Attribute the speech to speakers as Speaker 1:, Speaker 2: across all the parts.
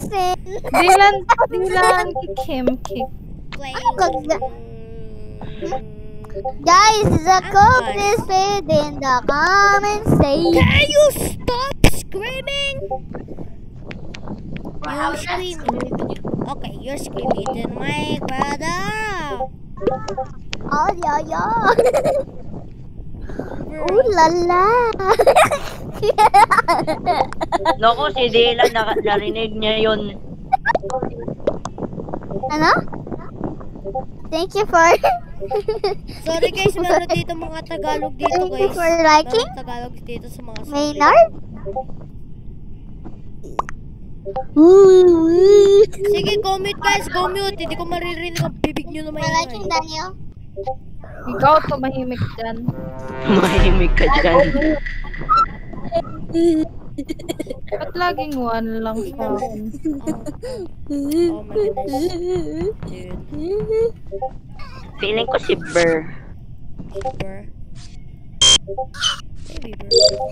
Speaker 1: person.
Speaker 2: Dylan, kick him.
Speaker 1: Guys, the code is pinned in the comment section.
Speaker 3: Can you stop screaming? You're screaming. Okay, you're screaming to my brother.
Speaker 1: Oh, yeah. Ooh la la.
Speaker 4: Loko, si Dylan, narinig niya yun.
Speaker 1: Ano? Thank you for...
Speaker 3: Sorry guys, meron dito mga Tagalog dito
Speaker 1: Thank you
Speaker 3: guys.
Speaker 1: for liking.
Speaker 3: Meron Tagalog dito sa mga
Speaker 1: Maynard?
Speaker 3: Sige, go mute guys, go mute. Hindi ko maririnig ang bibig nyo na
Speaker 1: For liking,
Speaker 3: maingay.
Speaker 1: Daniel.
Speaker 2: Ikaw, tumahimik dyan.
Speaker 4: Mahimik ka dyan.
Speaker 2: Ba't laging one lang sa akin?
Speaker 3: Oh my goodness. Dude.
Speaker 4: Feeling ko si Burr.
Speaker 3: Burr. Maybe Burr.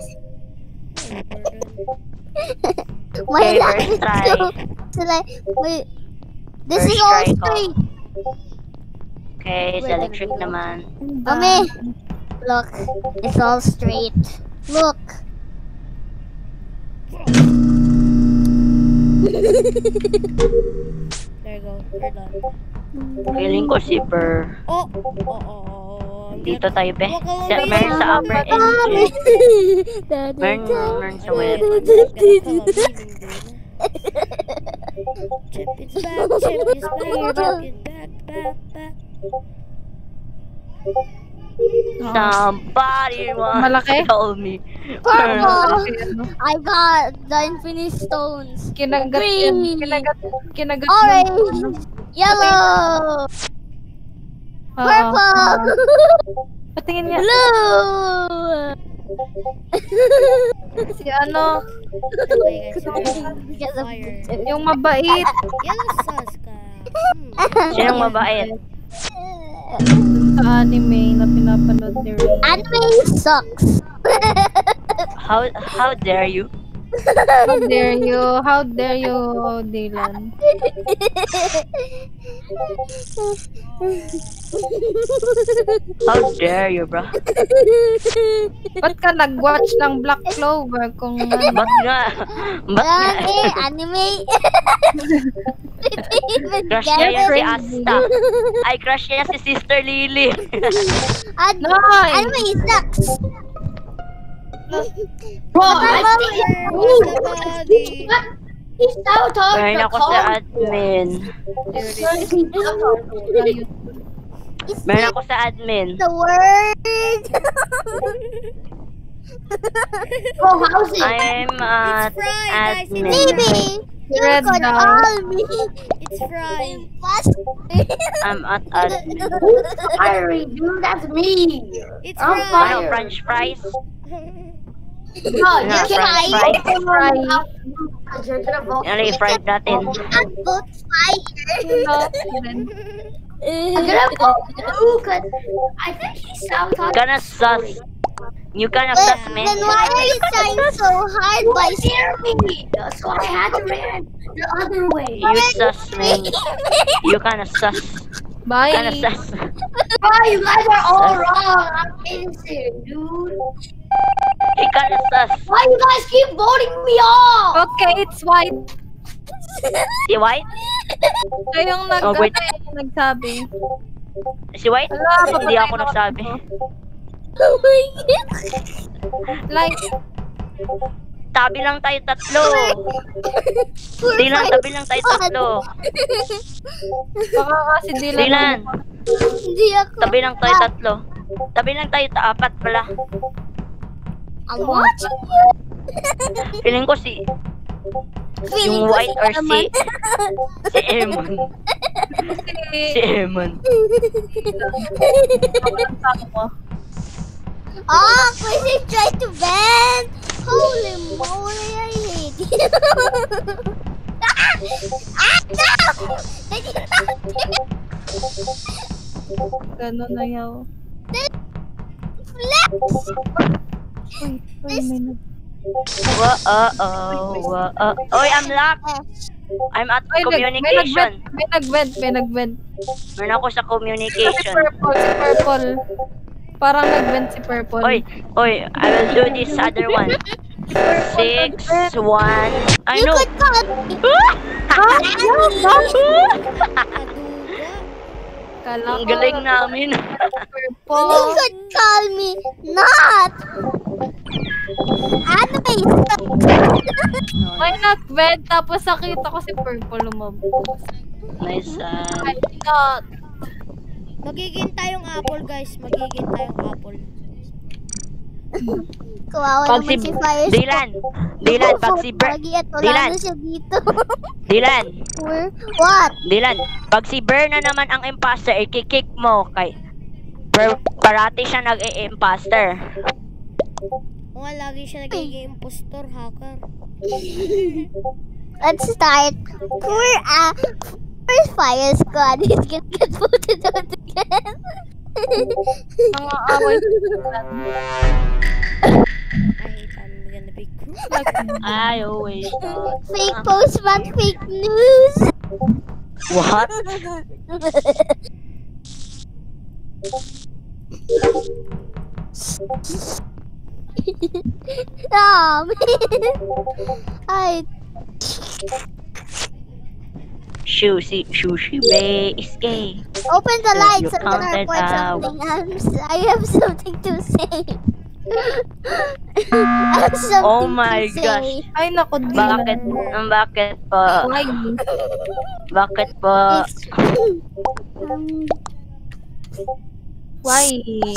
Speaker 1: My
Speaker 4: Okay,
Speaker 1: life
Speaker 4: first
Speaker 1: is
Speaker 4: try.
Speaker 1: so like, wait. This
Speaker 4: First
Speaker 1: is all
Speaker 4: try ko.
Speaker 1: straight.
Speaker 4: Okay, sa electric naman.
Speaker 1: Mami, look, it's all straight. Look.
Speaker 3: There you go. We're done.
Speaker 4: Feeling ko si Burr.
Speaker 3: Oh.
Speaker 4: Dito tayo, be.
Speaker 3: Wag ka
Speaker 4: Meron sa upper
Speaker 3: mamaya.
Speaker 4: entry. Meron sa web.
Speaker 3: Chip is back, chip is back.
Speaker 4: Somebody once
Speaker 2: Malaki?
Speaker 4: told me.
Speaker 1: Purple. I got the infinite stones.
Speaker 2: Kinagat yan.
Speaker 1: Green.
Speaker 2: Kinagat
Speaker 1: Orange. Yellow. Purple.
Speaker 2: Patingin niya.
Speaker 1: Blue.
Speaker 2: Si ano,
Speaker 3: Okay guys,
Speaker 1: Because of
Speaker 3: fire.
Speaker 2: yung mabait.
Speaker 3: Yellow sauce ka.
Speaker 4: Sinong mabait?
Speaker 2: Dun sa anime na pinapanood ni Ray.
Speaker 1: Anime sucks.
Speaker 4: How dare you?
Speaker 2: How dare you? How dare you, Dylan?
Speaker 4: How dare you, bro?
Speaker 2: Ba't ka nag-watch ng Black Clover kung ano?
Speaker 4: Ba't nga? Ba't nga?
Speaker 1: Anime.
Speaker 4: Crush niya yan si Asta. Ay, crush niya si Sister Lily.
Speaker 2: Nice!
Speaker 1: Anime sucks.
Speaker 5: He's out of
Speaker 4: Meron
Speaker 5: the
Speaker 4: ako sa admin. Meron ako sa admin.
Speaker 1: The word.
Speaker 5: Oh, how's it?
Speaker 4: I'm at
Speaker 3: fried, guys.
Speaker 4: admin.
Speaker 1: Maybe you
Speaker 2: Red
Speaker 1: could
Speaker 2: now.
Speaker 1: all me.
Speaker 3: It's fried.
Speaker 4: I'm at admin.
Speaker 5: Who's firing, dude? That's me.
Speaker 3: It's
Speaker 5: I'm
Speaker 3: fried.
Speaker 4: Ano, french fries?
Speaker 5: No, you
Speaker 4: Ano,
Speaker 5: can't
Speaker 4: french
Speaker 5: fight.
Speaker 4: fries?
Speaker 5: You're gonna vote.
Speaker 4: Ano yung fried natin?
Speaker 1: Not both fire.
Speaker 5: I'm gonna vote you, cause I think he's sabotaging.
Speaker 4: Gonna sus. You gonna sus me?
Speaker 1: Then why are you trying so hard by
Speaker 5: Hear me, so I had to run the other way.
Speaker 4: You sus me. You gonna sus.
Speaker 2: Bye!
Speaker 4: Gonna sus.
Speaker 5: Oh, you guys are all wrong. I'm innocent, dude.
Speaker 4: You gonna sus.
Speaker 5: Why you guys keep voting me off?
Speaker 2: Okay, it's white.
Speaker 4: Si White?
Speaker 2: Siya yung
Speaker 4: Oh, wait.
Speaker 2: nagsabi.
Speaker 4: Si White?
Speaker 2: Ala,
Speaker 4: Hindi ako nagsabi.
Speaker 1: Oh my god.
Speaker 2: Like,
Speaker 4: Tabi lang tayo tatlo. Hindi lang, tabi lang tayo tatlo.
Speaker 2: baka kasi Dylan.
Speaker 4: Dylan,
Speaker 1: Hindi ako.
Speaker 4: tabi lang tayo tatlo. Tabi lang tayo apat pala.
Speaker 1: I'm watching you.
Speaker 4: Feeling ko si
Speaker 1: Feeling
Speaker 4: yung
Speaker 1: ko
Speaker 4: White or
Speaker 1: naman.
Speaker 4: si Emon. Si Emon.
Speaker 1: Oh, Quizzy tried to ban. Holy moly, I hate you. No! I did not
Speaker 2: Gano'n na yaw.
Speaker 1: flex.
Speaker 2: Uy, may nag...
Speaker 4: Oy, I'm locked. I'm at
Speaker 2: Ay,
Speaker 4: communication.
Speaker 2: may nag-vent.
Speaker 4: Meron ako sa
Speaker 2: Si
Speaker 4: communication.
Speaker 2: Purple. Parang nag-vent si Purple.
Speaker 4: Oy, I will do this other one. 6, 1. I
Speaker 1: You
Speaker 4: know.
Speaker 1: could call me.
Speaker 2: Kala
Speaker 4: Ang
Speaker 2: ko,
Speaker 4: galing namin.
Speaker 1: You
Speaker 2: Purple.
Speaker 1: could call me not. Ano ba yun?
Speaker 2: May nag-vent, tapos nakita ko si Purple lumabas.
Speaker 4: Nice.
Speaker 2: Ay, not.
Speaker 3: Magiging tayong apple, guys. Magiging tayong apple.
Speaker 1: Kawawa
Speaker 4: Pag
Speaker 1: naman si Fires.
Speaker 4: Dylan, pag si
Speaker 1: Lagi at wala
Speaker 4: Dylan.
Speaker 1: na siya dito.
Speaker 4: Dylan,
Speaker 1: What?
Speaker 4: Dylan, pag si Berna naman ang imposter, i-kick mo kay parati siya nag-i-imposter.
Speaker 3: O nga, lagi siya nagiging impostor, hacker.
Speaker 1: Let's start. Poor Fire Squad is gonna get voted out again.
Speaker 2: Mga away.
Speaker 3: I hate I'm gonna be cruel.
Speaker 4: I always thought.
Speaker 1: Fake postman, fake news.
Speaker 4: What?
Speaker 1: Oh man.
Speaker 4: Sushi Bay is gay.
Speaker 1: Open the
Speaker 4: You
Speaker 1: lights. I'm gonna
Speaker 4: counted
Speaker 1: report
Speaker 4: out.
Speaker 1: something. I have something to say. I have something
Speaker 4: Oh my
Speaker 1: to
Speaker 4: gosh.
Speaker 1: say.
Speaker 2: Ay, naku,
Speaker 4: Bakit? Bakit po?
Speaker 2: Why?
Speaker 4: Bakit po?
Speaker 1: Um,
Speaker 2: Why?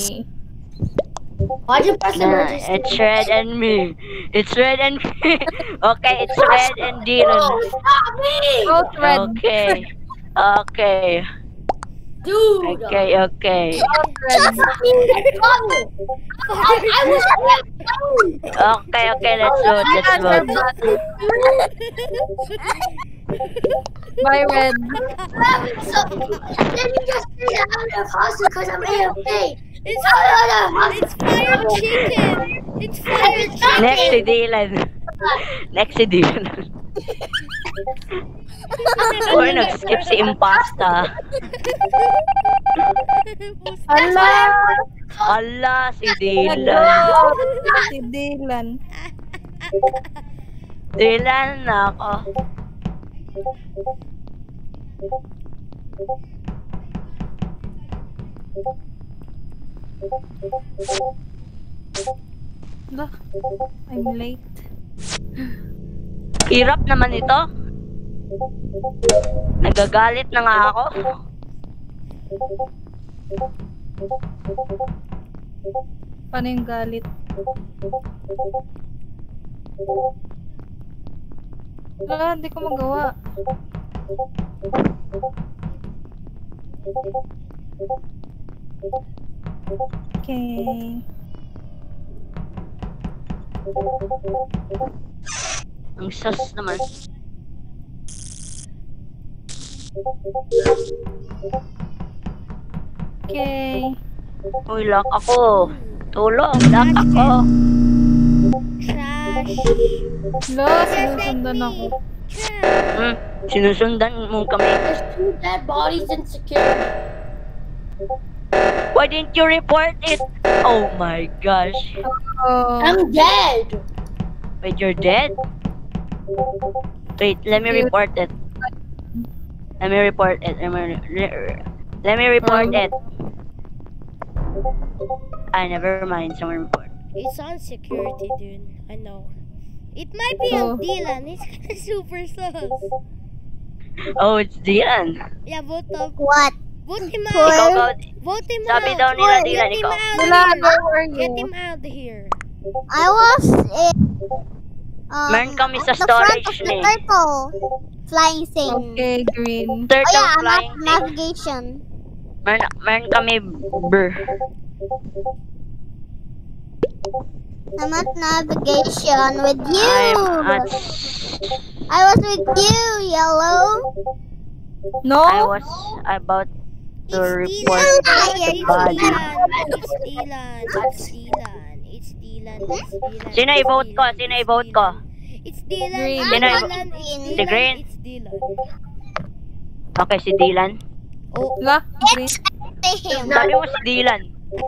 Speaker 5: Why'd you press
Speaker 4: Nah,
Speaker 5: emergency?
Speaker 4: it's Red and me. It's Red and me. Okay, it's Red and Dylan.
Speaker 5: Stop me!
Speaker 2: Both red.
Speaker 4: Okay. Okay.
Speaker 5: Dude!
Speaker 4: Okay.
Speaker 2: Both red.
Speaker 5: I was
Speaker 4: Okay, let's vote. Let's vote.
Speaker 2: Bye, red.
Speaker 5: so, let me just say that I'm an imposter because I'm AFK.
Speaker 3: It's fire chicken. It's fire chicken.
Speaker 4: Next si Dylan. Next si Dylan. Uy, nag-skip si Impasta.
Speaker 2: Ala!
Speaker 4: Ala, si Dylan.
Speaker 2: Si Dylan.
Speaker 4: Dylan na ako.
Speaker 2: Ala, I'm late.
Speaker 4: Hirap naman ito. Nagagalit na nga ako.
Speaker 2: Paano yung galit? Wala, hindi ko magawa. Okay.
Speaker 4: Ang sus naman.
Speaker 2: Okay.
Speaker 4: Uy, lock ako. Tulong, lock ako.
Speaker 3: Trash.
Speaker 2: Lo, sinusundan ako.
Speaker 3: Trash.
Speaker 4: Sinusundan mo kami.
Speaker 5: There's 2 dead bodies in security.
Speaker 4: Why didn't you report it? Oh my gosh.
Speaker 2: Oh,
Speaker 5: I'm dead.
Speaker 4: Wait, you're dead? Wait, let me report it. Let me report it. Let me report it. Never mind. Someone report.
Speaker 3: It's on security, dude. I know. It might be
Speaker 2: Oh.
Speaker 3: on Dylan. It's super sus.
Speaker 4: Oh, it's Dylan.
Speaker 3: Yeah, vote up.
Speaker 1: what?
Speaker 3: Vote him
Speaker 4: Ikaw
Speaker 3: out.
Speaker 4: ba?
Speaker 3: Vote him
Speaker 4: Sabi
Speaker 3: out.
Speaker 4: daw nila
Speaker 1: Or
Speaker 4: Dylan,
Speaker 3: Get him
Speaker 4: ikaw.
Speaker 3: out
Speaker 2: wala,
Speaker 3: of
Speaker 2: where were
Speaker 3: here. Get
Speaker 2: you?
Speaker 3: him out of here.
Speaker 1: I was in,
Speaker 4: Meron kami sa
Speaker 1: at the front
Speaker 4: storage
Speaker 1: of the
Speaker 4: na eh.
Speaker 1: turtle flying thing.
Speaker 2: Okay, green.
Speaker 1: Oh
Speaker 4: Turtle
Speaker 1: yeah, I'm
Speaker 4: flying
Speaker 1: at
Speaker 4: thing.
Speaker 1: navigation.
Speaker 4: Meron kami brr.
Speaker 1: I'm at navigation with you.
Speaker 4: I'm at,
Speaker 1: I was with you, Yellow.
Speaker 2: No?
Speaker 4: I was about to report
Speaker 3: Dylan.
Speaker 4: the body.
Speaker 3: It's Dylan. It's Dylan. It's Dylan. It's Dylan.
Speaker 4: Sino i-vote ko? Sino i-vote ko?
Speaker 3: It's Dylan.
Speaker 2: Green.
Speaker 3: It's
Speaker 4: Then I-
Speaker 3: Dylan. It's
Speaker 4: The green.
Speaker 3: Dylan. It's Dylan.
Speaker 4: Okay, si Dylan.
Speaker 3: Oh,
Speaker 2: La, green.
Speaker 1: Say him.
Speaker 4: Sabi mo si Dylan.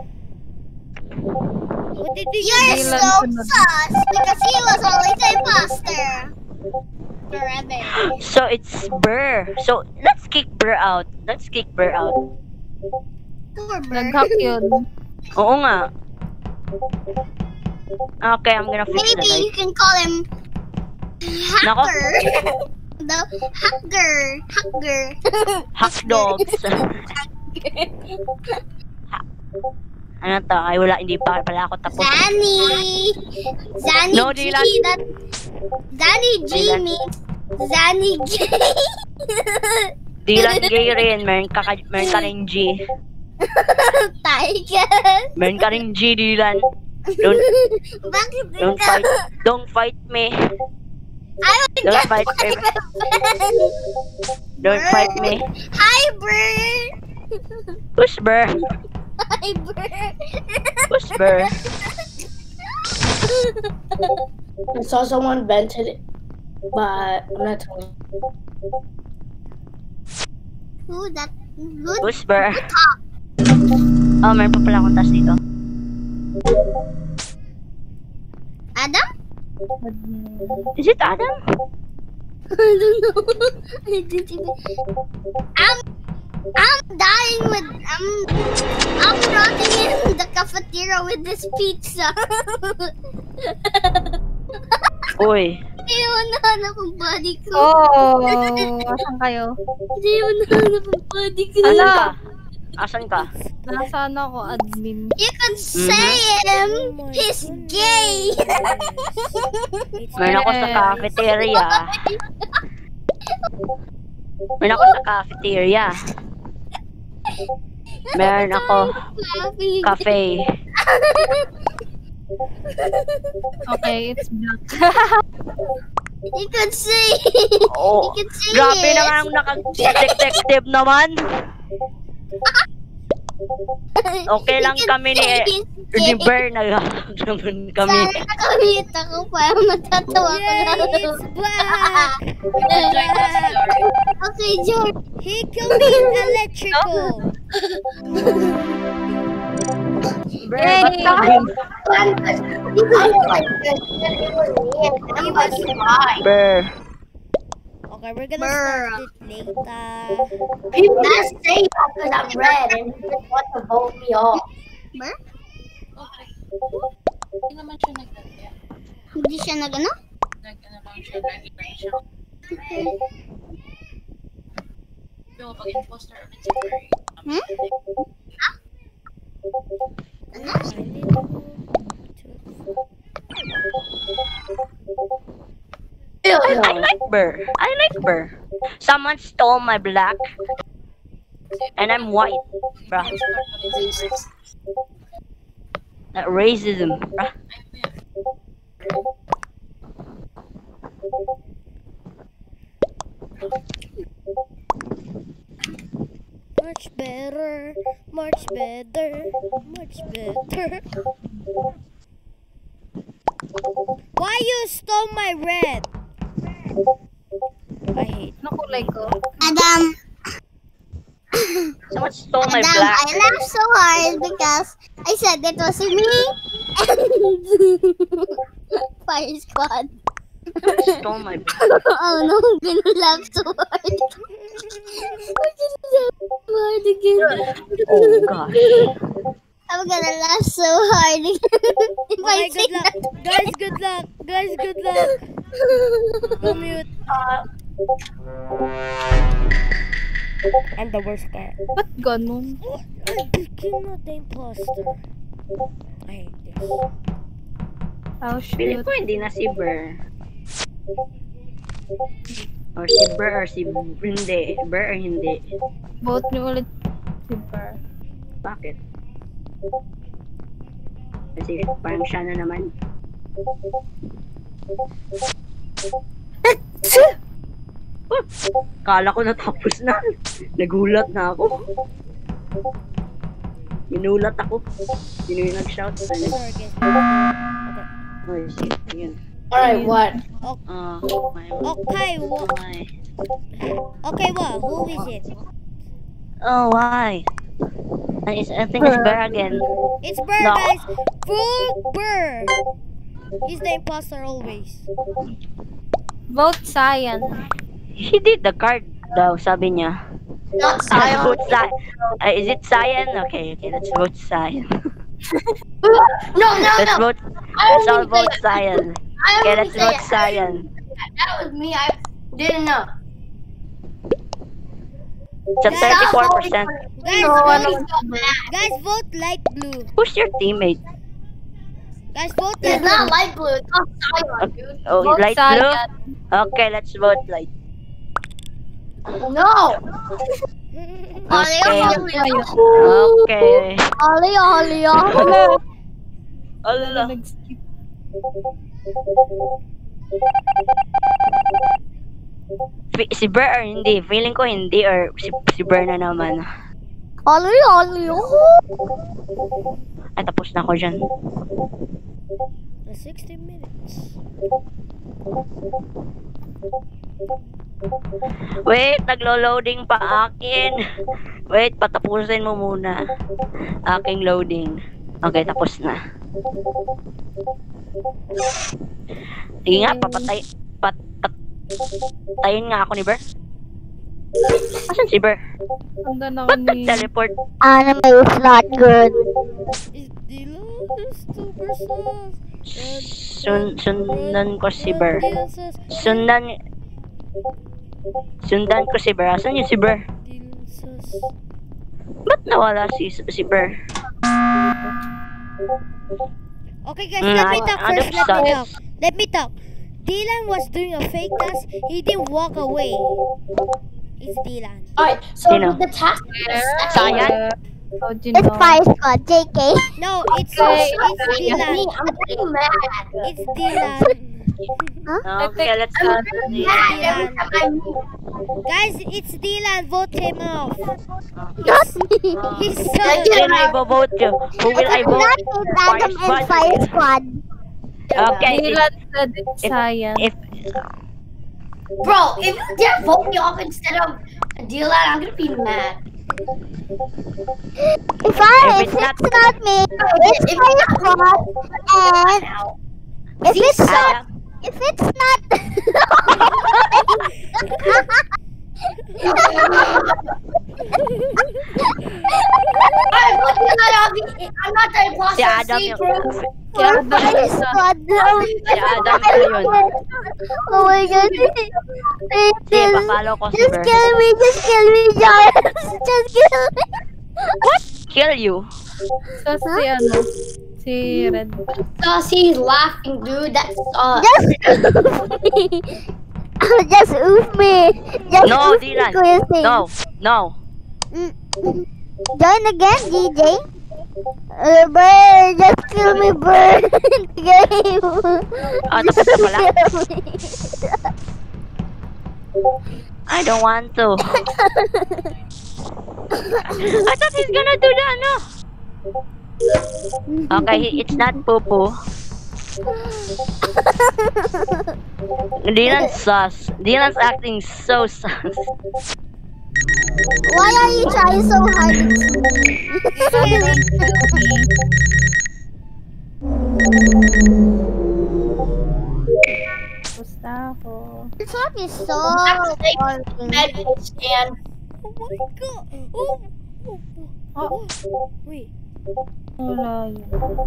Speaker 3: what did you
Speaker 1: You're
Speaker 2: Dylan
Speaker 1: so
Speaker 2: sunod.
Speaker 1: sus because he was always a imposter. Forever.
Speaker 4: So it's Burr. So let's kick Burr out. Let's kick Burr out.
Speaker 1: Poor bird.
Speaker 2: Nag-hack yun.
Speaker 4: Oo nga. Okay, I'm gonna fix
Speaker 1: Maybe
Speaker 4: that.
Speaker 1: you can call him
Speaker 4: Nako.
Speaker 1: Hacker. The Hacker. Hacker.
Speaker 4: Hack dogs. Ano to? Ay wala, hindi pa pala ako tapos.
Speaker 1: Zanny. Zanny
Speaker 4: No,
Speaker 1: G.
Speaker 4: Dylan.
Speaker 1: That Zanny G
Speaker 4: Dylan.
Speaker 1: means Zanny G.
Speaker 4: Dylan gay rin. Meron ka rin G.
Speaker 1: Tiger.
Speaker 4: Meron ka rin G, Dylan. Don't,
Speaker 1: Bakit
Speaker 4: don't
Speaker 1: ikaw?
Speaker 4: fight. Don't fight me.
Speaker 1: I
Speaker 4: Don't
Speaker 1: don't
Speaker 4: fight me.
Speaker 1: my friend.
Speaker 4: Don't fight me.
Speaker 1: Hi, bird.
Speaker 4: Who's Burr?
Speaker 1: Hi, bird.
Speaker 4: Who's Burr?
Speaker 5: I saw someone vented it, but I'm not telling you.
Speaker 1: Who that? Who
Speaker 4: Who's Burr?
Speaker 1: talk?
Speaker 4: Oh, meron pa pala akong task dito.
Speaker 1: Adam?
Speaker 4: Is it Adam?
Speaker 1: I don't know. I didn't even. I'm dying with. I'm rotting in the cafeteria with this pizza.
Speaker 4: Uy.
Speaker 1: Hindi mo nahanap ang body ko.
Speaker 2: Oh, asan kayo?
Speaker 1: Hindi mo nahanap ang body ko.
Speaker 4: Asan
Speaker 2: Ala.
Speaker 4: ka? Asan ka?
Speaker 2: Nasaan ako, admin?
Speaker 1: You can say him.
Speaker 3: Oh my
Speaker 1: He's
Speaker 3: goodness.
Speaker 1: gay.
Speaker 3: It's
Speaker 4: Meron ako sa cafeteria. Meron ako sa cafeteria. Meron ako cafe.
Speaker 2: Okay, it's black.
Speaker 1: You can say.
Speaker 4: Oh,
Speaker 1: You can say
Speaker 4: grabe
Speaker 1: it.
Speaker 4: naman ang naka-detective naman. Okay lang
Speaker 1: You can
Speaker 4: kami
Speaker 1: say
Speaker 4: ni
Speaker 1: he's
Speaker 4: Burr naman kami.
Speaker 1: Sana nakamute ako para matatawa ko lang.
Speaker 3: Yay, it's black.
Speaker 1: Okay, George.
Speaker 3: He killed me in electrical.
Speaker 4: Burr,
Speaker 2: Yay!
Speaker 4: ba't ka?
Speaker 3: He was
Speaker 4: Burr.
Speaker 3: Okay, we're gonna
Speaker 1: Brr.
Speaker 3: start it later.
Speaker 5: People just say that because I'm red and they just want to vote me off.
Speaker 1: Mer?
Speaker 6: Hindi naman siya nagdadya.
Speaker 1: Hindi siya nag-ano?
Speaker 6: Nag-ano lang siya, nag-ilan siya. Pero pag imposter ulit si Curry.
Speaker 1: Hmm? Ano?
Speaker 4: I like Burr. I like Burr. Someone stole my black. And I'm white, bruh. That racism, bruh.
Speaker 3: Much better, much better, much better. Why you stole my red? I hate.
Speaker 2: Ano kulay ko?
Speaker 1: Adam,
Speaker 4: Someone stole my
Speaker 1: Adam,
Speaker 4: black.
Speaker 1: I laughed so hard because I said it was me and Fire Squad.
Speaker 4: Stole my black.
Speaker 1: Oh no, I'm gonna laugh so hard. I'm gonna laugh so hard again.
Speaker 4: Oh gosh.
Speaker 1: I'm gonna laugh so hard again. If I
Speaker 3: Okay,
Speaker 1: say
Speaker 3: good luck. Guys, good luck. Guys, good luck. Go mute. I'm the worst guy.
Speaker 2: Ba't ganun?
Speaker 3: I became not the imposter. I hate this.
Speaker 2: Oh,
Speaker 4: Feeling
Speaker 2: shoot.
Speaker 4: ko hindi na si Burr. Or si Burr or si hindi. Burr or hindi.
Speaker 2: Vote niyo ulit si Burr.
Speaker 4: Bakit? Kasi parang siya na naman. Kala ko natapos na. Nagulat na ako. Ginulat ako. Sino yung nag-shout?
Speaker 3: Sorry, guys. Okay.
Speaker 4: Oh, shit. Yun.
Speaker 5: Alright, what?
Speaker 4: My,
Speaker 3: Okay,
Speaker 4: my.
Speaker 3: okay, what? Who is it?
Speaker 4: Oh, why? I think it's Bear again.
Speaker 3: It's Burr,
Speaker 4: No.
Speaker 3: guys. Full Burr. He's the imposter always.
Speaker 2: Vote Cyan.
Speaker 4: He did the card daw, sabi niya.
Speaker 5: Not
Speaker 4: Let's
Speaker 5: Cyan.
Speaker 4: vote Cyan. Is it Cyan? Okay, let's vote Cyan.
Speaker 5: No,
Speaker 4: Let's
Speaker 5: no.
Speaker 4: vote. Let's all vote Cyan.
Speaker 5: I
Speaker 4: Okay,
Speaker 5: only
Speaker 4: let's
Speaker 5: say
Speaker 4: vote
Speaker 5: it.
Speaker 4: Cyan.
Speaker 5: That was me. I didn't know.
Speaker 4: It's at 34%.
Speaker 3: Guys,
Speaker 5: No, I'm
Speaker 3: vote,
Speaker 5: so mad.
Speaker 3: guys, vote light blue.
Speaker 4: Who's your teammate?
Speaker 3: Guys, vote light
Speaker 5: It's not
Speaker 3: blue.
Speaker 5: light blue. It's not Cyan, dude.
Speaker 4: Oh,
Speaker 2: Vote
Speaker 4: light
Speaker 2: Cyan.
Speaker 4: blue? Okay, let's vote light.
Speaker 5: No.
Speaker 1: Ollie,
Speaker 4: Okay.
Speaker 1: Ollie,
Speaker 4: Okay.
Speaker 1: Ollie, Ollie, Ollie.
Speaker 4: Allah.
Speaker 2: Nag-skip.
Speaker 4: Si Bear or hindi? Feeling ko hindi or si Bear na naman.
Speaker 1: Ollie, Ollie,
Speaker 4: Ay, tapos na ako dyan.
Speaker 3: The 60 minutes.
Speaker 4: Wait, naglo-loading pa akin. Wait, patapusin mo muna. Aking loading. Okay, tapos na. Sige nga, patayin nga ako ni Bear. Asan si Bear?
Speaker 2: Handa na
Speaker 4: Ba't
Speaker 2: kami.
Speaker 4: nag-teleport?
Speaker 1: Anime is not good.
Speaker 3: Is Dylan super sauce?
Speaker 4: Sundan ko si Bear. Sundan ko si Bear. Asan yung si Bear?
Speaker 3: Dylan sauce.
Speaker 4: Ba't nawala si Bear?
Speaker 3: Okay, guys, let me talk
Speaker 4: Ano
Speaker 3: first.
Speaker 4: sa-
Speaker 3: Let me talk. Dylan was doing a fake task. He didn't walk away. It's Dylan.
Speaker 5: Alright, so
Speaker 4: Sino?
Speaker 5: with the task.
Speaker 4: Cyan?
Speaker 2: How do you
Speaker 1: It's
Speaker 2: know?
Speaker 1: Fire Squad, JK.
Speaker 3: No, it's
Speaker 2: Okay.
Speaker 3: Dylan.
Speaker 5: I'm getting mad.
Speaker 3: It's Dylan.
Speaker 4: Okay, let's
Speaker 5: I'm
Speaker 4: start.
Speaker 5: mad every time I move.
Speaker 3: Guys, it's Dylan. Vote him off.
Speaker 1: Not me.
Speaker 3: He's so.
Speaker 4: Sino i-vote ko? Who will I
Speaker 1: It's
Speaker 4: vote?
Speaker 1: not me, Adam and Fire Squad.
Speaker 4: Okay,
Speaker 2: Dylan said it's Cyan.
Speaker 4: if
Speaker 5: Bro, if you dare vote me off instead of Dylan, I'm gonna be mad.
Speaker 1: If
Speaker 4: it's
Speaker 1: it's
Speaker 4: not-
Speaker 1: not me, it's Fire Squad. And if it's not, if it's not.
Speaker 5: Alright, vote Dylan. I'm not the imposter.
Speaker 4: si Adam
Speaker 5: See,
Speaker 4: yung...
Speaker 5: bro?
Speaker 2: Kaya
Speaker 1: Fire Squad.
Speaker 4: Si Adam yun.
Speaker 1: Oh my god.
Speaker 4: Sige, papalo ko si
Speaker 1: Just
Speaker 4: Bear.
Speaker 1: kill me, Giles. Just kill me.
Speaker 4: Kill you.
Speaker 2: So, si ano? Si Red.
Speaker 5: He's laughing, dude. That's
Speaker 1: Just oof me. Just oof me. Just
Speaker 4: No,
Speaker 1: oof me,
Speaker 4: Dylan.
Speaker 1: Kuya Sing.
Speaker 4: No.
Speaker 1: Join again, DJ. Bird, just kill me, bird. Game.
Speaker 4: Ah, tapos na pala?
Speaker 1: Kill me.
Speaker 4: I don't want to. I thought he's gonna do that, no? Okay, it's not Popo. Dylan's sus. Dylan's acting so sus.
Speaker 1: Why are you trying so hard?
Speaker 2: Tapos na ako.
Speaker 1: This one is so
Speaker 5: mad stand.
Speaker 3: Oh my god. Oh. Oh. Wait.
Speaker 2: Wala yun.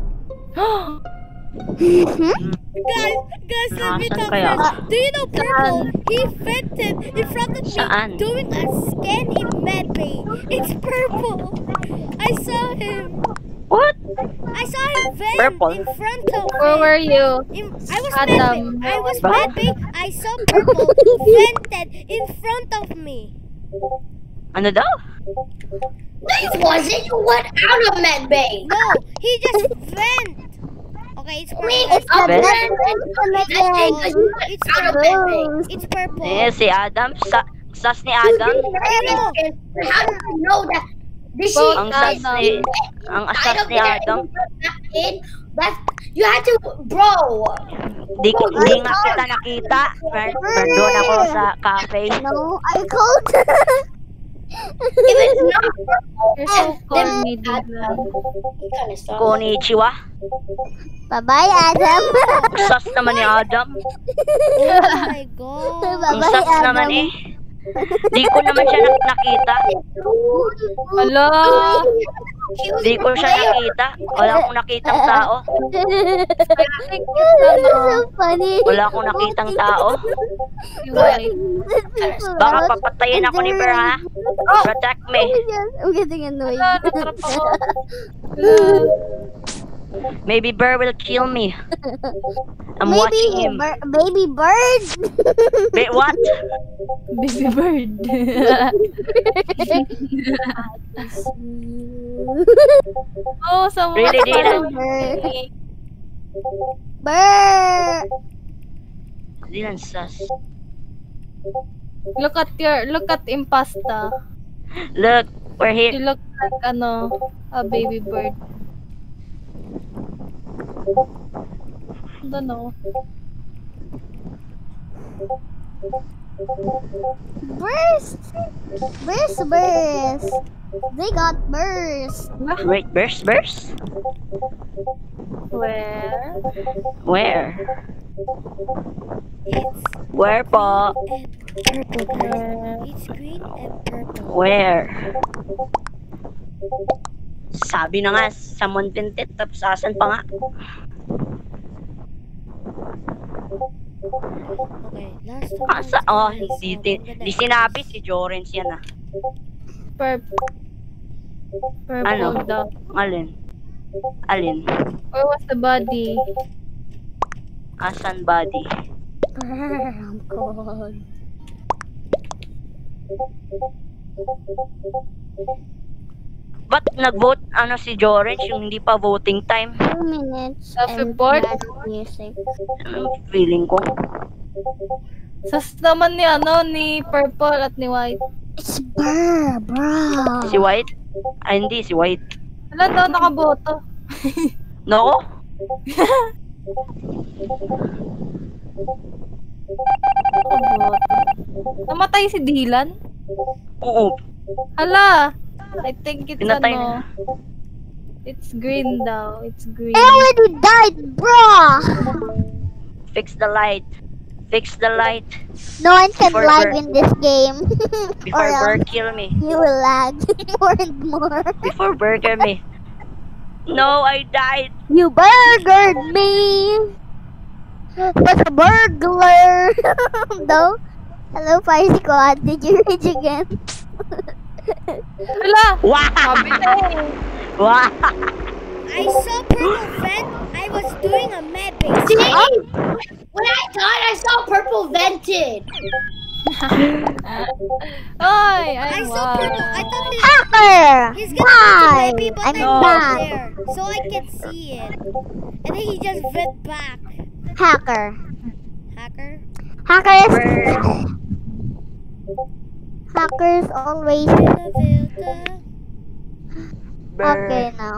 Speaker 3: Guys, let me
Speaker 4: Saan
Speaker 3: talk
Speaker 4: kaya?
Speaker 3: first. Do you know Purple? He vented in front of me
Speaker 4: Saan?
Speaker 3: doing a scan in medbay. It's Purple. I saw him.
Speaker 4: What?
Speaker 3: I saw him vent
Speaker 4: Purple?
Speaker 3: in front of
Speaker 2: Where
Speaker 3: me.
Speaker 2: were you?
Speaker 3: I was
Speaker 2: Adam.
Speaker 3: medbay. I was
Speaker 4: Ba?
Speaker 3: medbay. I saw Purple vented in front of me.
Speaker 4: Ano daw?
Speaker 5: No, you wasn't. You went out of med bay.
Speaker 3: No, he just vent. Okay, it's
Speaker 5: Wait,
Speaker 3: Purple.
Speaker 5: it's not
Speaker 4: Ben?
Speaker 5: med bay because you went
Speaker 3: It's
Speaker 5: out of med bay.
Speaker 3: It's Purple.
Speaker 4: Eh, si Adam. Sas ni Adam.
Speaker 5: How did you know that Did she?
Speaker 4: Ang sas ni... Ang asas ni Adam.
Speaker 5: That's, you had to, bro.
Speaker 4: Di nga kita nakita. Nandun ako sa cafe.
Speaker 1: No, I called.
Speaker 5: If it's not purple,
Speaker 2: You're so
Speaker 5: then
Speaker 2: corny, Dylan.
Speaker 5: you kind of suck.
Speaker 4: Konnichiwa.
Speaker 1: Bye-bye, Adam.
Speaker 4: Ang sas naman ni Adam.
Speaker 3: Oh my god.
Speaker 4: Ang
Speaker 1: Bye-bye,
Speaker 4: sas naman
Speaker 1: Adam.
Speaker 4: eh. Di ko naman siya nakita.
Speaker 2: Hala!
Speaker 4: Di ko siya nakita. Wala akong nakitang tao.
Speaker 1: You're so funny.
Speaker 4: Wala akong nakitang tao. Baka papatayin ako ni Ber, ha? Protect me.
Speaker 1: I'm getting annoyed.
Speaker 2: Natrap ako.
Speaker 4: Maybe Ber will kill me. I'm watching him.
Speaker 1: Baby bird.
Speaker 4: Wait, what?
Speaker 2: Baby bird. Oh, someone.
Speaker 4: Really, Dylan?
Speaker 1: Bird.
Speaker 4: Dylan sus.
Speaker 2: Look at Impasta.
Speaker 4: Look, we're
Speaker 2: She
Speaker 4: here.
Speaker 2: looks like a baby bird. I don't know.
Speaker 1: Burst. They got burst.
Speaker 4: Wait, burst?
Speaker 2: Where?
Speaker 4: Where?
Speaker 3: It's
Speaker 4: Where po?
Speaker 3: and purple, guys. It's green and purple.
Speaker 4: Where? Sabi na nga, someone pinted, tapos asan pa nga?
Speaker 3: Okay, last one.
Speaker 4: Asa? Oh, hindi sinabi si Jorens yan ah.
Speaker 2: Purple. Purple
Speaker 4: Ano?
Speaker 2: daw.
Speaker 4: Alin? Alin?
Speaker 2: Where was the body?
Speaker 4: Asan body?
Speaker 1: I'm cold.
Speaker 4: Ba't nag-vote si Jorens yung hindi pa voting time?
Speaker 1: 2 minutes.
Speaker 2: Self-report?
Speaker 1: And bad music.
Speaker 4: Anong feeling ko?
Speaker 2: Sas naman ni purple at ni white.
Speaker 1: It's Burr, bro.
Speaker 4: Si White? Ay, hindi, si White.
Speaker 2: Wala daw nakaboto.
Speaker 4: No?
Speaker 2: Nakaboto. Namatay si Dylan?
Speaker 4: Oo.
Speaker 2: Hala! I think it's
Speaker 4: Pinatay na.
Speaker 2: It's green daw. It's green.
Speaker 1: I already died, bro.
Speaker 4: Fix the light. Fix the light.
Speaker 1: No one can
Speaker 4: Before
Speaker 1: lag
Speaker 4: Burr-
Speaker 1: in this game.
Speaker 4: Before
Speaker 1: Or
Speaker 4: Burr
Speaker 1: else
Speaker 4: kill me.
Speaker 1: you will lag more and more.
Speaker 4: Before Burr kill me. No, I died.
Speaker 1: You burgered me. What's a burglar? No. Hello, Fire Squad. Did you rage again?
Speaker 2: Hala!
Speaker 4: Wow!
Speaker 2: Sabi na eh.
Speaker 4: Wow!
Speaker 3: I saw purple vent. I was doing a med base.
Speaker 5: When I died, I saw purple vented.
Speaker 2: Oy!
Speaker 3: I saw purple. I thought
Speaker 1: Hacker!
Speaker 3: he's gonna
Speaker 1: Why?
Speaker 3: go to maybe, but
Speaker 1: I'm
Speaker 3: I was
Speaker 1: back.
Speaker 3: there, so I can see it. And then he just went back.
Speaker 1: Hacker.
Speaker 3: Hacker.
Speaker 1: Hacker is...
Speaker 4: Burr.
Speaker 1: Hackers always...
Speaker 4: Burr.
Speaker 1: Okay, now.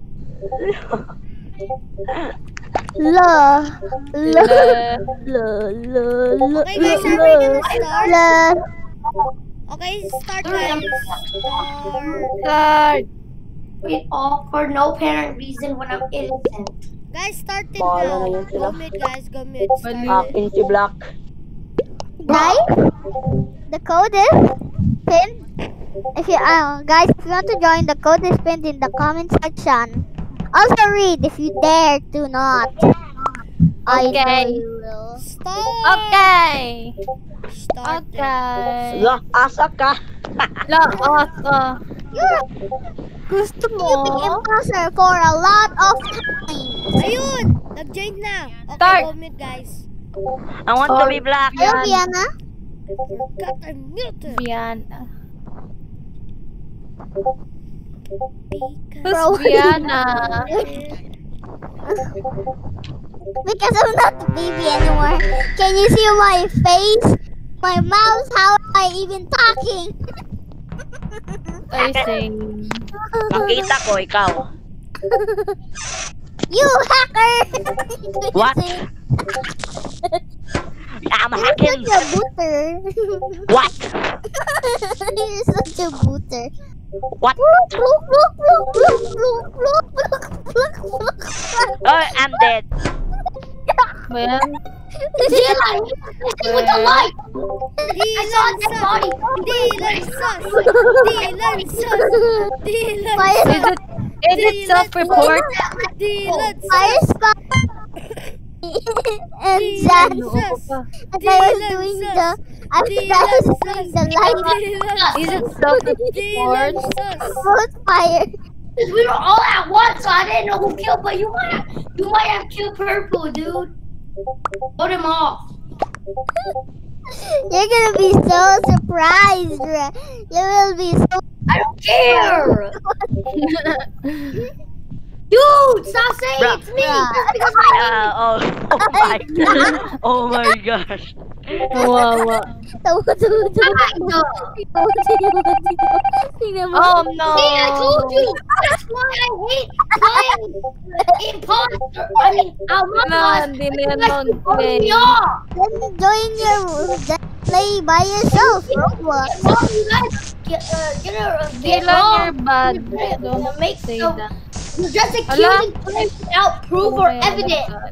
Speaker 1: La. La. La. La. La.
Speaker 3: Okay, guys, are we gonna start?
Speaker 1: La.
Speaker 3: Okay, start, guys. Start.
Speaker 2: Start!
Speaker 5: Wait, all for no apparent reason when I'm innocent.
Speaker 3: Guys, start it
Speaker 4: Bahala
Speaker 3: now.
Speaker 4: na yun sila.
Speaker 3: Go mid, guys. Go mid. Start it.
Speaker 4: Akin si Black.
Speaker 1: Guys, the code is pinned. If you guys, if you want to join, the code is pinned in the comment section. Also read if you dare to not. I know
Speaker 2: Okay.
Speaker 1: you will.
Speaker 3: Start.
Speaker 2: Okay!
Speaker 3: Start it.
Speaker 2: Okay.
Speaker 4: La, asa ka?
Speaker 2: Laos ka.
Speaker 1: You're
Speaker 2: Gusto mo?
Speaker 1: you been imposter for a lot of time.
Speaker 3: Ayun! Nag-join na. Okay,
Speaker 2: Start.
Speaker 3: go mid, guys.
Speaker 4: I want to be Black.
Speaker 1: Hello, Vienna.
Speaker 3: Forgot I'm muted.
Speaker 2: Viana.
Speaker 3: Because
Speaker 1: Bro.
Speaker 2: Who's Viana?
Speaker 1: Because I'm not a baby anymore. Can you see my face? My mouth? How am I even talking?
Speaker 2: Ay, same.
Speaker 4: Makita ko, ikaw.
Speaker 1: You hacker!
Speaker 4: What? I'm
Speaker 1: You're
Speaker 4: hacking.
Speaker 1: such a booter.
Speaker 4: What?
Speaker 1: You're such a booter.
Speaker 4: What? Oh, I'm dead.
Speaker 2: Ba yan?
Speaker 5: Dylan, he's with the light. I saw a dead body.
Speaker 3: Dylan sus! Dylan sus! Dylan
Speaker 1: Fire,
Speaker 3: sus!
Speaker 2: Edit self-report.
Speaker 3: Dylan
Speaker 1: fire
Speaker 3: sus!
Speaker 1: spot. And Zan.
Speaker 3: Dylan sus!
Speaker 1: And I was doing the. I was doing the light.
Speaker 2: Is it
Speaker 3: Dylan
Speaker 2: self-report?
Speaker 3: sus!
Speaker 1: Both fire.
Speaker 5: We were all at once, so I didn't know who killed. But you might have killed Purple, dude. Put him off.
Speaker 1: You're gonna be so surprised. You will be so.
Speaker 5: I don't care. Dude, stop saying
Speaker 4: Bruh.
Speaker 5: it's me. Just because my
Speaker 4: Oh my god. Oh my gosh.
Speaker 2: Kawawa. Oh no.
Speaker 5: See, I told you. That's why I hate playing imposter. I mean, Among
Speaker 2: No,
Speaker 5: Us.
Speaker 2: hindi na yan
Speaker 5: Because
Speaker 2: long
Speaker 5: fucking
Speaker 2: play.
Speaker 5: y'all.
Speaker 1: Then join your play by yourself, Roblox.
Speaker 5: Well, you guys get
Speaker 2: Dylan,
Speaker 5: wrong.
Speaker 2: you're bad.
Speaker 5: You're
Speaker 2: Don't
Speaker 5: gonna make
Speaker 2: say
Speaker 5: the-
Speaker 2: that.
Speaker 5: You're just
Speaker 2: Ala.
Speaker 5: accusing players without proof or
Speaker 2: Oh my
Speaker 5: evidence.
Speaker 2: God.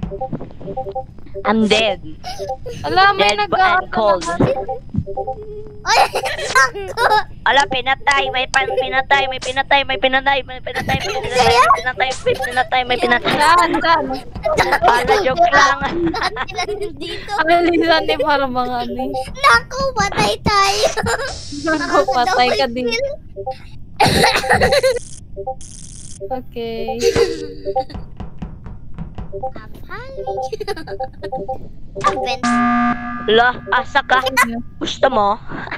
Speaker 4: I'm dead.
Speaker 2: Ala, may
Speaker 4: Dead and cold.
Speaker 1: Ay, nako!
Speaker 4: Ala, pinatay. May pinatay. May pinatay. May pinatay. May pinatay. May pinatay. May pinatay. May pinatay. May pinatay.
Speaker 2: Saan? Saan?
Speaker 4: Ala, joke lang.
Speaker 1: Sila nandito.
Speaker 2: Ang lisan ni para mga ano.
Speaker 1: Naku, patay tayo.
Speaker 2: Naku, patay ka din.
Speaker 1: Double
Speaker 2: Okay.
Speaker 1: I'm hungry. Advent.
Speaker 4: La, asa ka? Gusto mo?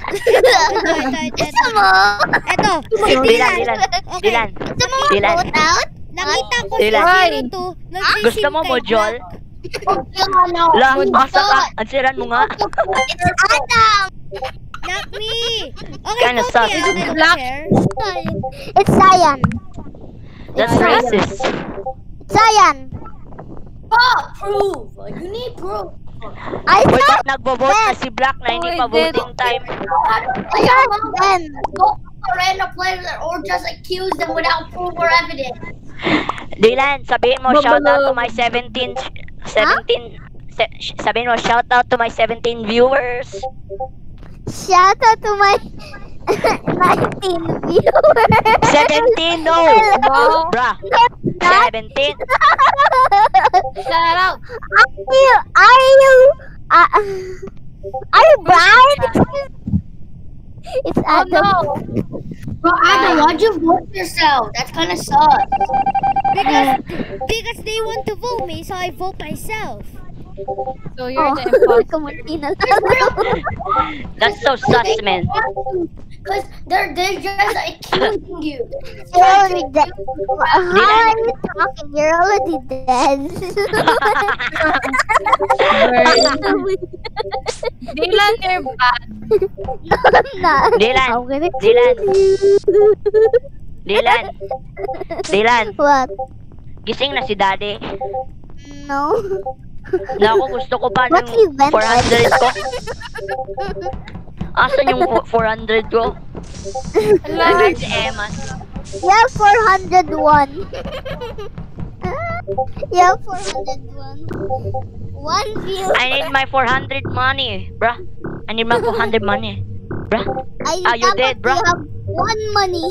Speaker 1: Gusto mo?
Speaker 3: Eto, si
Speaker 4: Dilan,
Speaker 3: Dylan.
Speaker 4: Dilan.
Speaker 3: Okay.
Speaker 4: Dilan.
Speaker 1: Gusto mo
Speaker 4: Dilan.
Speaker 1: vote out?
Speaker 3: Nakita ko si
Speaker 4: Dilan.
Speaker 3: Zero to. nag-receive
Speaker 4: Gusto mo
Speaker 3: kay
Speaker 4: mo, Jol?
Speaker 5: No.
Speaker 4: La, asa ka? Ansiran mo nga.
Speaker 1: It's Adam.
Speaker 3: Not me. Okay,
Speaker 4: Kinda
Speaker 3: vote
Speaker 4: sus.
Speaker 3: me out. I don't
Speaker 2: Black.
Speaker 3: care.
Speaker 1: It's Cyan.
Speaker 4: That's racist.
Speaker 1: It's Cyan.
Speaker 5: Oh, proof. You need proof.
Speaker 1: I
Speaker 4: Wait,
Speaker 1: said
Speaker 4: nagbo-vote na si Black na hindi pa voting time.
Speaker 1: Ben.
Speaker 5: Go for random players or just accuse them without proof or evidence.
Speaker 4: Dylan, sabihin mo shout out to my 17 sabihin mo shout out to my 17 viewers.
Speaker 1: Shout out to my 19 viewers.
Speaker 4: 17 no.
Speaker 2: Wow.
Speaker 4: Bruh. 17.
Speaker 2: Shout out.
Speaker 1: Are you blind? It's
Speaker 2: Oh
Speaker 1: Adam.
Speaker 2: no.
Speaker 5: Bro, Adam, why'd you vote yourself? That's kind of sus.
Speaker 3: Because they want to vote me, so I vote myself.
Speaker 2: So you're the
Speaker 1: Oh,
Speaker 2: imposter.
Speaker 1: kamunti na lang.
Speaker 4: That's so sus, man.
Speaker 5: Because they're just accusing you.
Speaker 1: You're already dead. How are you talking? You're already dead.
Speaker 2: Dylan, you're bad.
Speaker 1: No, I'm not.
Speaker 4: Dylan,
Speaker 1: I'm gonna
Speaker 4: Dylan.
Speaker 1: kill you.
Speaker 4: Dylan. Dylan,
Speaker 1: What?
Speaker 4: gising na si Daddy.
Speaker 1: No.
Speaker 4: Na ako gusto ko pa
Speaker 1: What
Speaker 4: ng
Speaker 1: event?
Speaker 4: 400 ko. Asan yung 400 ko? Nandun si Emma.
Speaker 1: Yeah, 401. Yeah, 401. One view.
Speaker 4: I need my 400 money, bruh. I need my 400 money, bruh. You dead, bro?
Speaker 1: You have one money.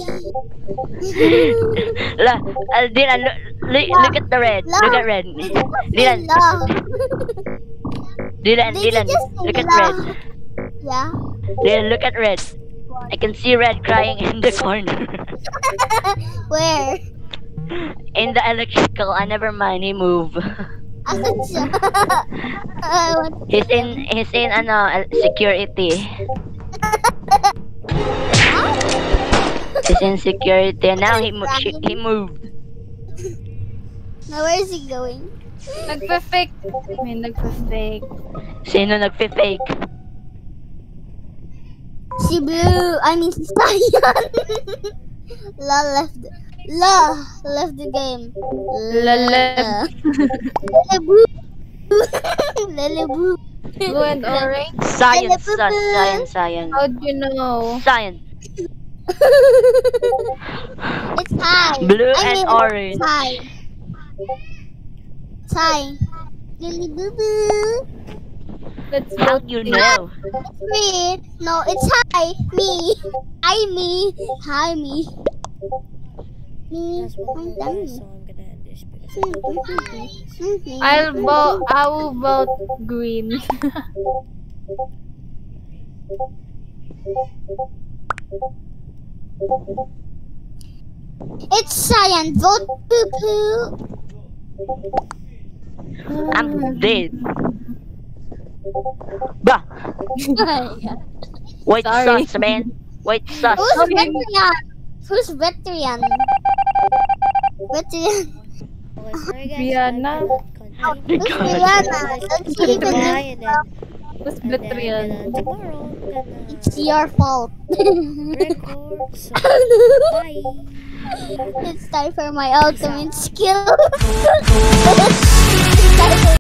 Speaker 4: Dylan, look at the red. Look at red. Dylan, Dylan,
Speaker 1: Did you
Speaker 4: Dylan,
Speaker 1: just say
Speaker 4: look at
Speaker 1: love?
Speaker 4: red.
Speaker 1: Yeah.
Speaker 4: Dylan, look at red. I can see red crying in the corner.
Speaker 1: Where?
Speaker 4: In the electrical. Never mind. He moved.
Speaker 1: Asan siya? I want to
Speaker 4: He's in security. He's in security. Now he moved.
Speaker 1: Now where is he going?
Speaker 2: Nagpa-fake. May nagpa-fake.
Speaker 4: Sino nagfe-fake?
Speaker 1: Si Blue, I mean si Cyan. La left the game.
Speaker 2: Lele.
Speaker 1: Lele Lele Blue.
Speaker 2: Blue and orange.
Speaker 4: Science, science, science.
Speaker 2: How'd you know?
Speaker 4: Science.
Speaker 1: It's high.
Speaker 4: Blue
Speaker 1: I
Speaker 4: and
Speaker 1: mean,
Speaker 4: orange.
Speaker 1: It's high. It's high. Lily boo boo.
Speaker 2: Let's
Speaker 4: How
Speaker 2: vote.
Speaker 4: do you know?
Speaker 1: It's me. No, it's hi. Me. Me. Hi me. Me.
Speaker 3: That's one more
Speaker 1: I'm
Speaker 3: guys, so I'm gonna end this because I don't like these.
Speaker 2: I will vote green.
Speaker 1: It's Cyan. Vote poo poo.
Speaker 4: I'm dead. Bah! White
Speaker 2: Sorry.
Speaker 4: sauce, man. White sauce.
Speaker 1: Who's veteran? Who's veteran? Veteran.
Speaker 3: Okay, sorry guys.
Speaker 2: Rihanna.
Speaker 1: Who's Rihanna? Don't you even know?
Speaker 2: Who's
Speaker 3: And then
Speaker 2: Blitrian?
Speaker 3: tomorrow I'm gonna
Speaker 1: It's your fault.
Speaker 3: record. So bye.
Speaker 1: It's time for my ultimate skill.